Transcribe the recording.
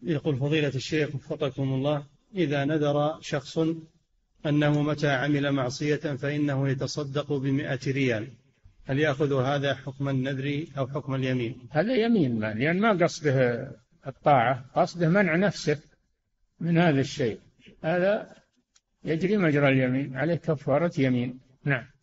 يقول فضيلة الشيخ وفقكم الله: إذا نذر شخص أنه متى عمل معصية فإنه يتصدق ب100 ريال، هل يأخذ هذا حكم النذر أو حكم اليمين؟ هذا يمين، لأن ما قصده الطاعة، قصده منع نفسه من هذا الشيء، هذا يجري مجرى اليمين، عليه كفارة يمين. نعم.